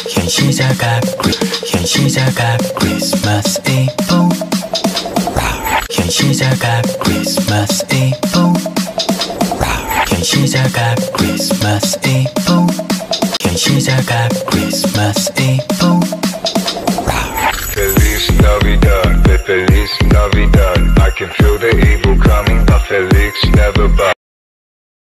시작할 Christmas Eve 시작할 Christmas Eve 시작할 Christmas Eve 시작할 Christmas Eve Feliz Navidad, Feliz Navidad. I can feel the evil coming, but Felix never buy.